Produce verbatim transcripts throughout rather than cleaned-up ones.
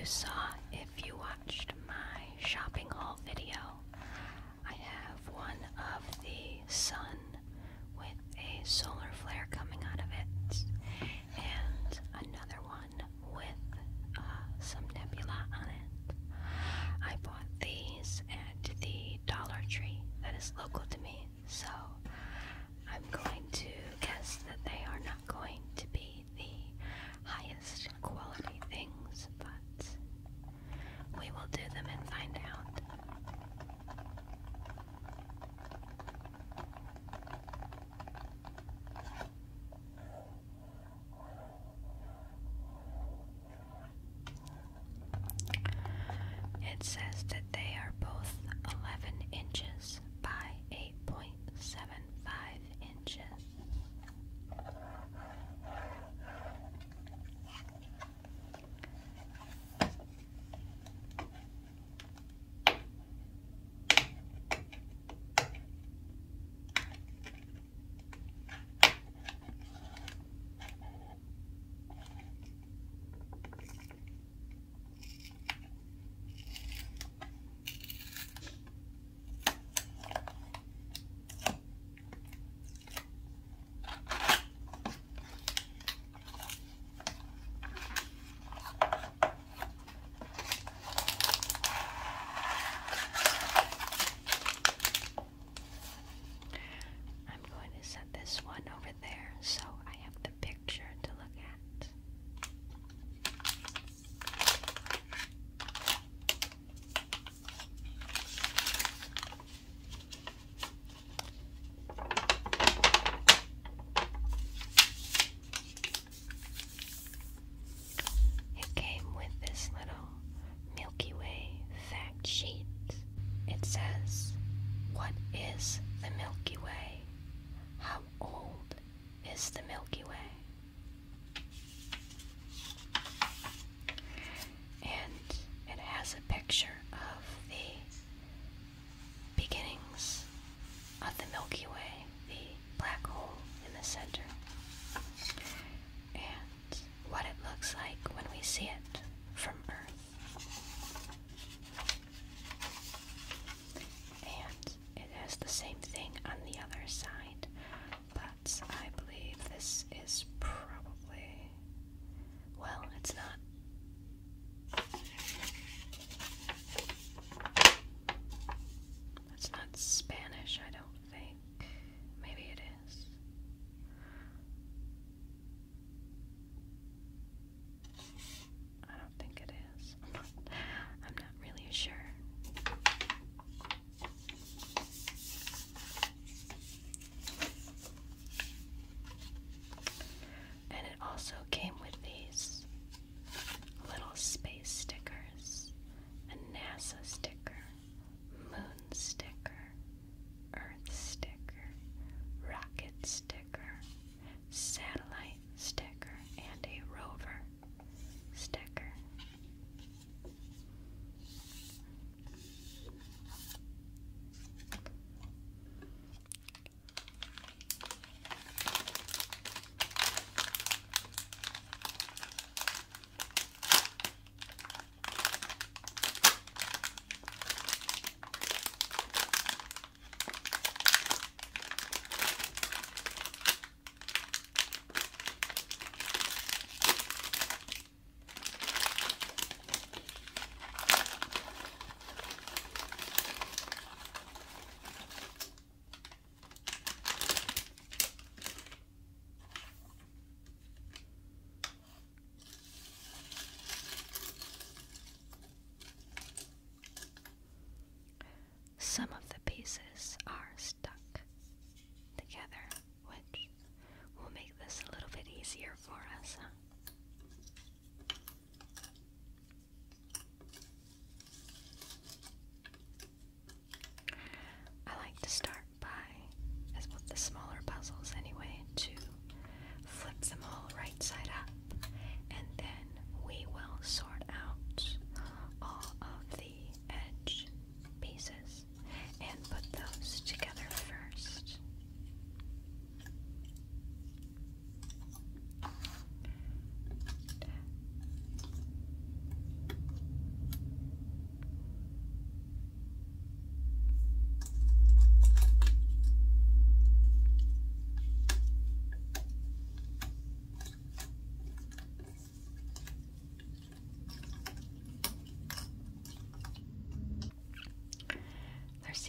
saw if you watched my shopping haul video. I have one of the sun with a solar flare coming out of it, and another one with uh, some nebula on it. I bought these at the Dollar Tree that is local to me, so I'm going to guess that they are not going to be the highest quality things, but we will do them and find out. It says that they are both eleven inches by eight point seven five inches.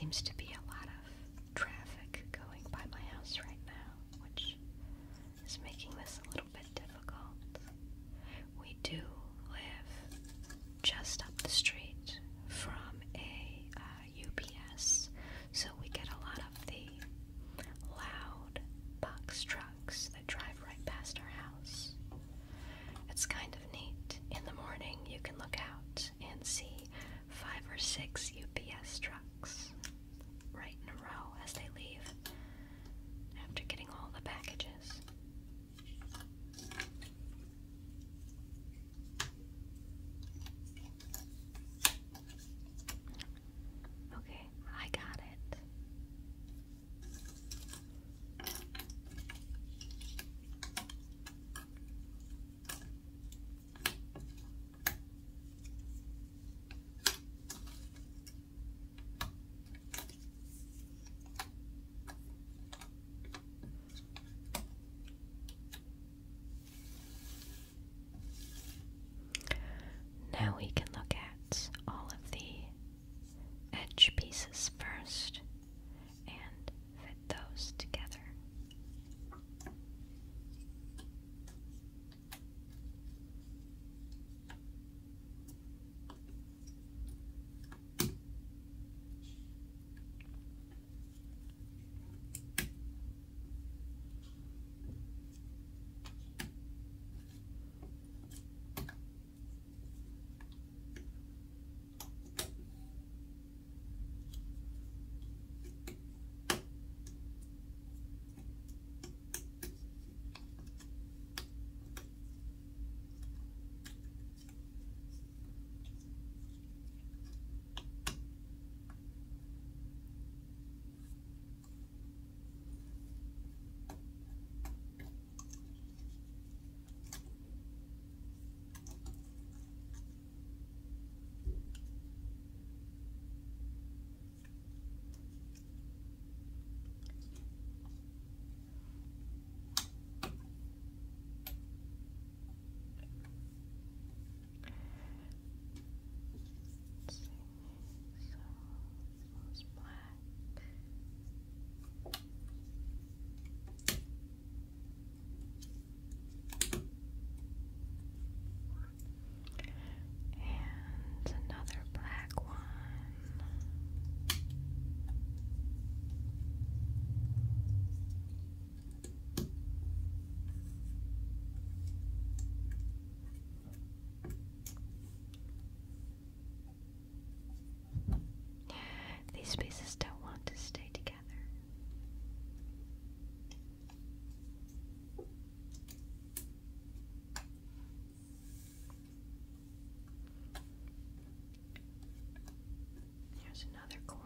seems to be a lot of traffic going by my house right now, which is making this a little bit difficult. We do live just up the street from a uh, U P S, so we get a lot of the loud box trucks that drive right past our house. It's kind of neat. In the morning, you can look out and see five or six U P S trucks right in a row as they leave after getting all the packages. Okay, I got it. Now we can look at all of the edge pieces first and fit those together. These pieces don't want to stay together. Here's another corner.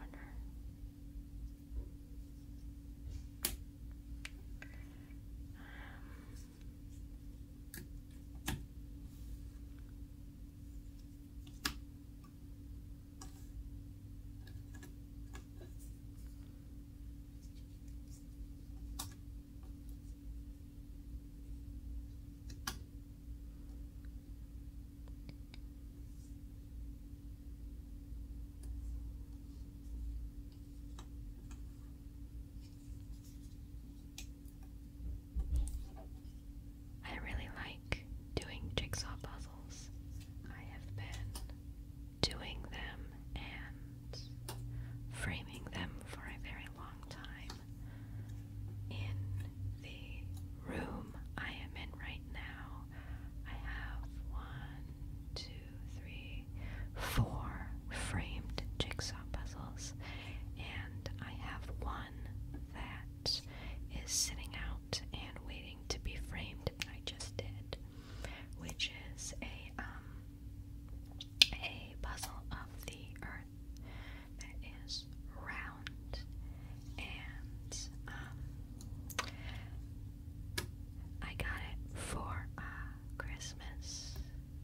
I really like doing jigsaw puzzles. I have been doing them and framing them for a very long time. In the room I am in right now, I have one, two, three, four framed jigsaw puzzles, and I have one that is sitting out and waiting to be framed that I just did, which is a um a puzzle of the earth that is round, and um I got it for uh, Christmas.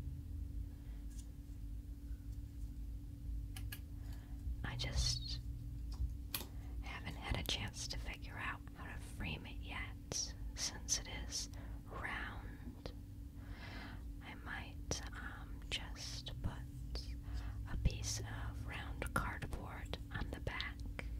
I just haven't had a chance to figure out how to frame it yet, since it is round. I might um, just put a piece of round cardboard on the back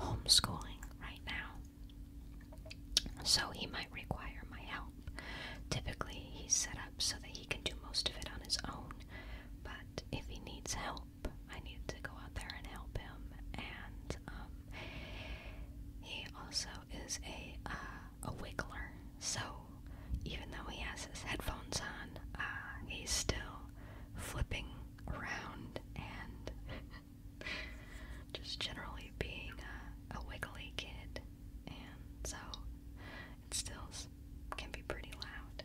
homeschooling right now, so he might require my help. Typically, he's set up so that he can do most of it on his own, but if he needs help, I need to go out there and help him. And um, he also is a uh, a wiggler, so even though he has his headphones on, uh, he's still flipping around and just generally being a, a wiggly kid, and so it still can be pretty loud.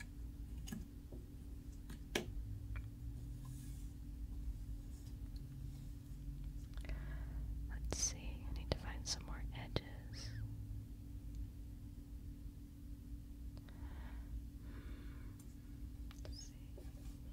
Let's see, I need to find some more edges. Let's see here.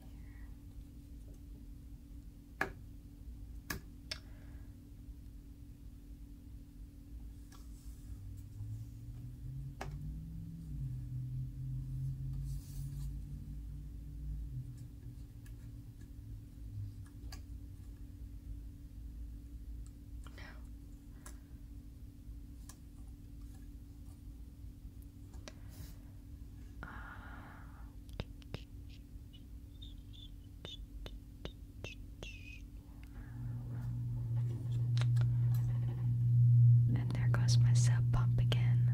And there goes my sub pump again.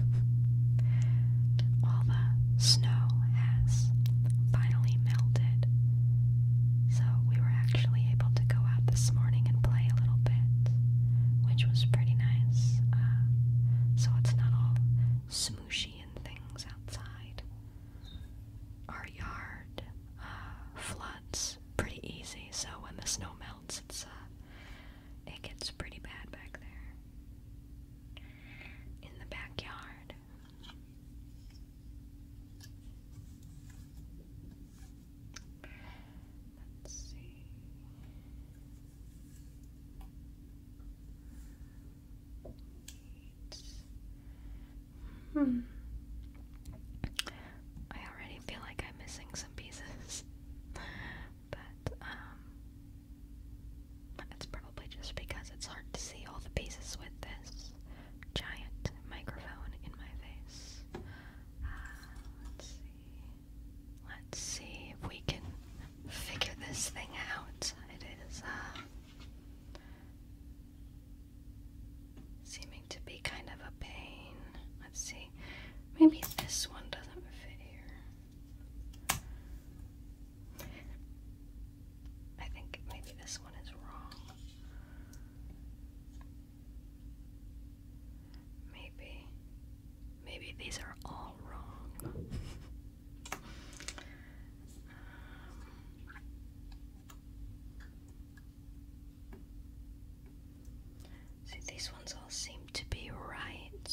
All the snow has finally melted, so we were actually able to go out this morning and play a little bit, which was pretty nice. Uh, so it's not all smooshy and things outside. Our yard uh, floods pretty easy, so when the snow melts, it's uh, it gets pretty bad back there in the backyard. Let's see. Hmm. I already feel like I'm missing some pieces, but um, it's probably just because it's hard to see all the pieces with this giant microphone in my face. Uh, let's see. Let's see if we can figure this thing out. It is uh, seeming to be kind of a pain. Let's see. Maybe this one doesn't fit here. I think maybe this one is wrong. Maybe. Maybe these are all wrong. Um, see, these ones all seem to be right.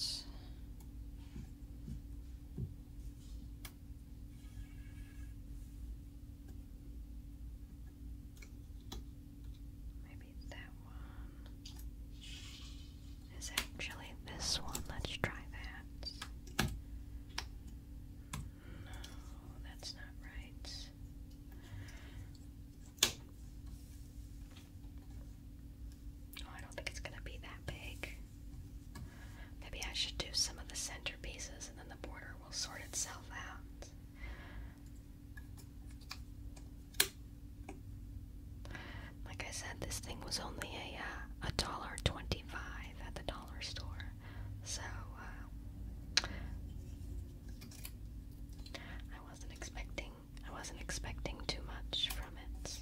Maybe that one is actually this one. Let's try that. No, that's not right. Oh, I don't think it's gonna be that big. Maybe I should do some of the centerpieces and then the border will sort itself out. Like I said, this thing was only a uh, a dollar twenty-five at the dollar store, so uh, I wasn't expecting I wasn't expecting too much from it.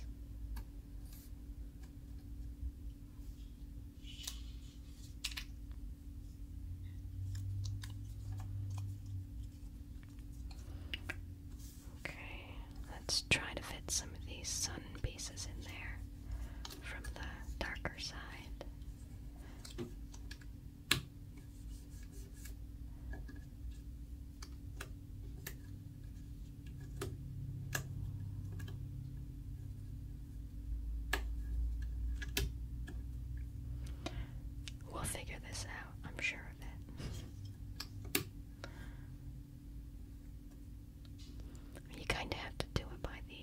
Okay, let's try to fit some of these sun pieces in there from the darker side. We'll figure this out, I'm sure of it. You kind of have to do it by the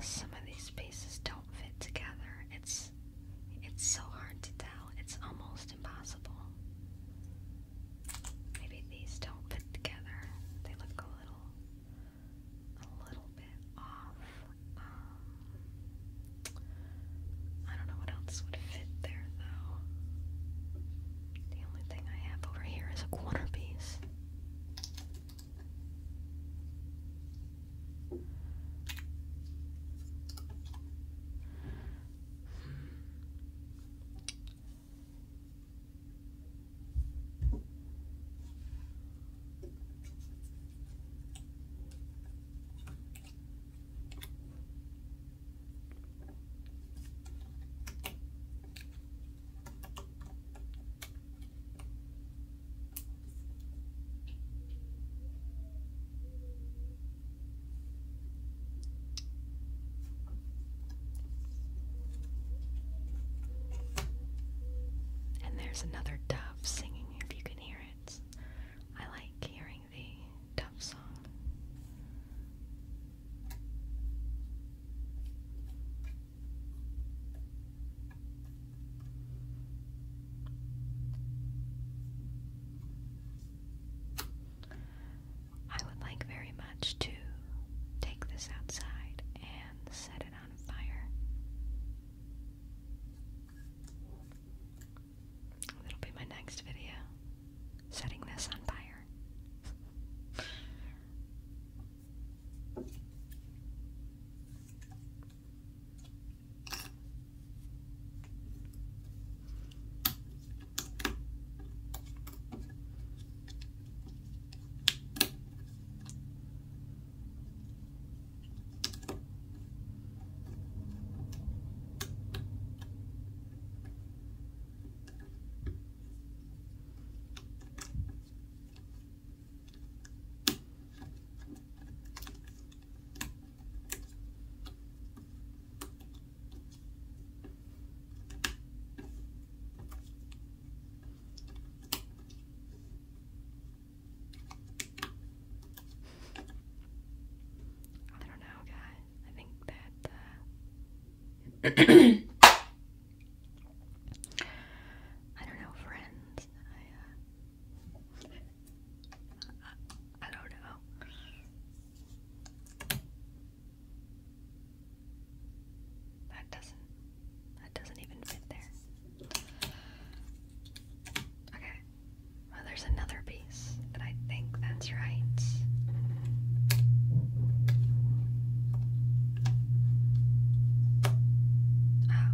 Unless some of these pieces don't fit together, it's it's so hard to tell. It's almost impossible. Maybe these don't fit together. They look a little a little bit off. Um, I don't know what else would fit there though. The only thing I have over here is a corner piece. There's another dove singing, if you can hear it. I like hearing the dove song. I would like very much to take this outside and set it on fire. That'll be my next video, setting this on fire. I don't know, friends. I, uh, I, I don't know. That doesn't, that doesn't even fit there. Okay. Well, there's another piece, but I think that's right. Oh.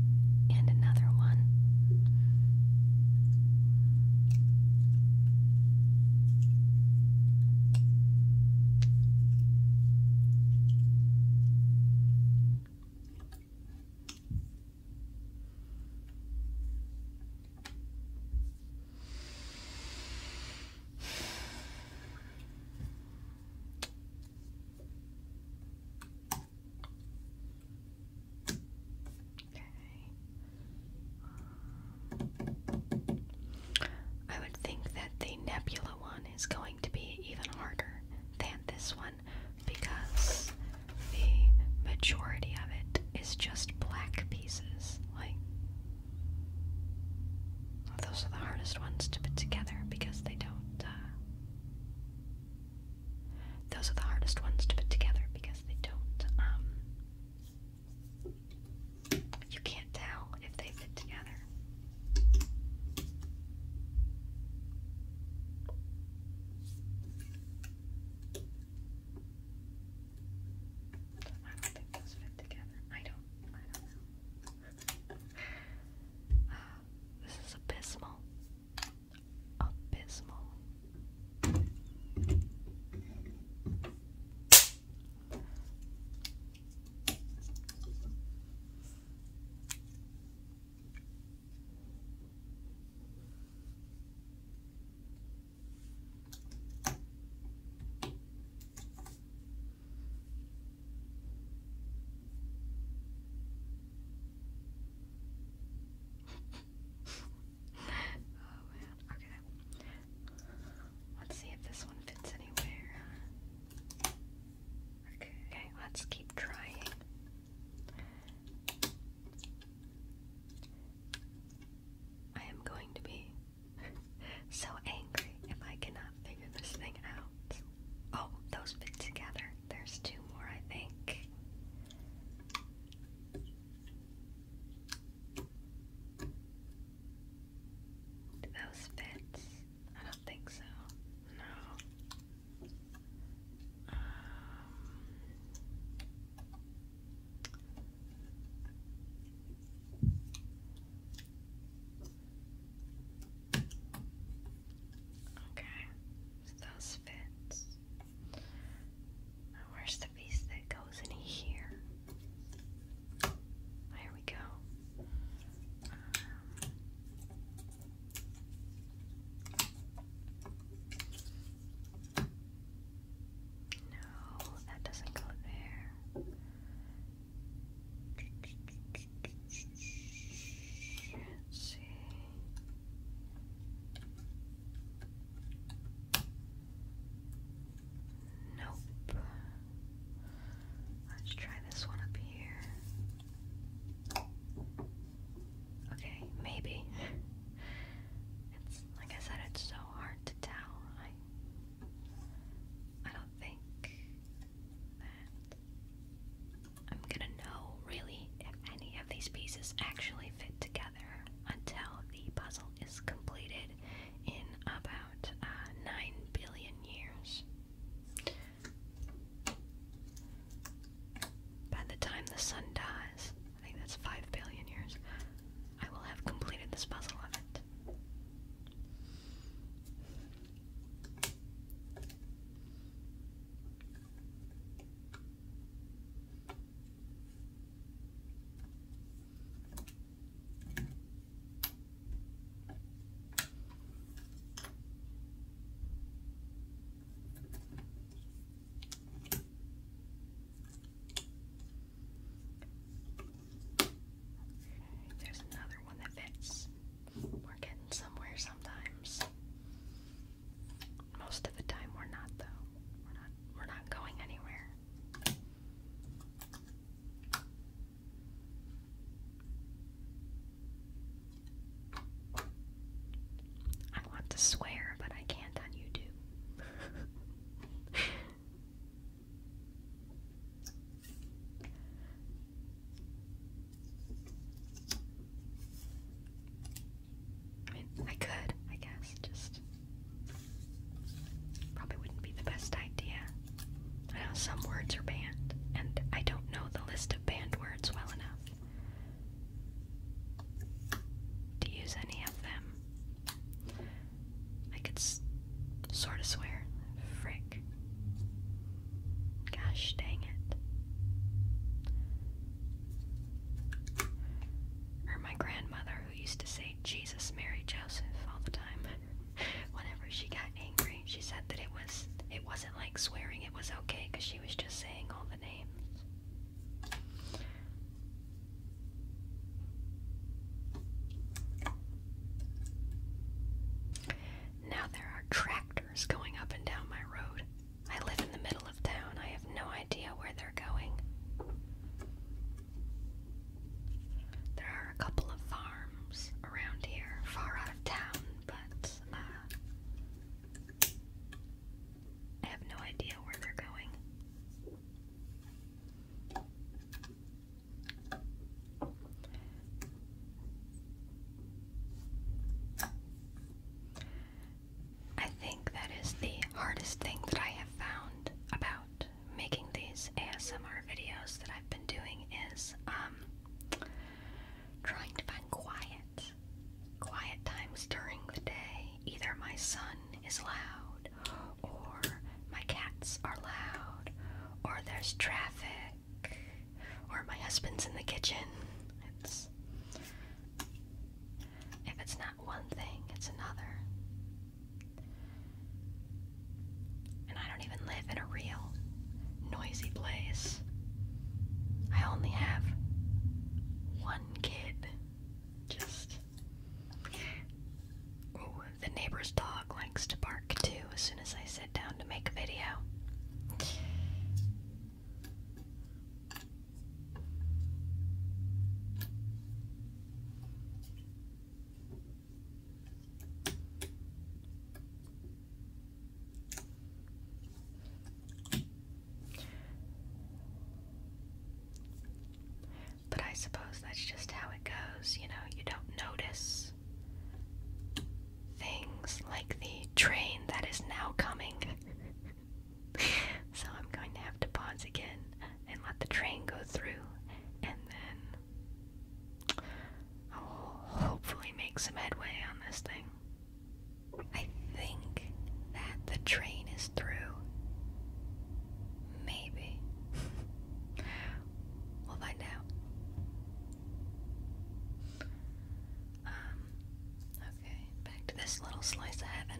this little slice of heaven.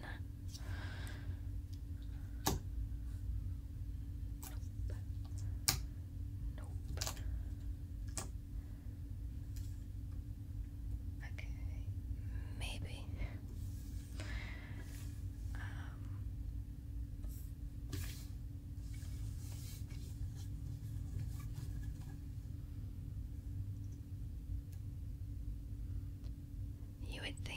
Nope. Nope. Okay. Maybe. Um, you would think